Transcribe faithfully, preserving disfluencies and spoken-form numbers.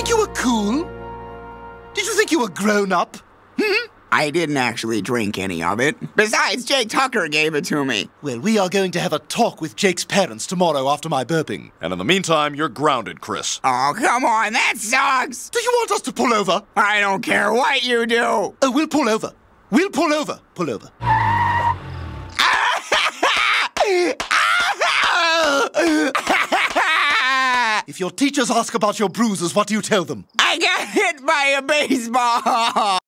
think you were cool? Did you think you were grown up? Hmm? I didn't actually drink any of it. Besides, Jake Tucker gave it to me. Well, we are going to have a talk with Jake's parents tomorrow after my burping. And in the meantime, you're grounded, Chris. Oh, come on, that sucks. Do you want us to pull over? I don't care what you do. Oh, we'll pull over. We'll pull over. Pull over. If your teachers ask about your bruises, what do you tell them? I got hit by a baseball.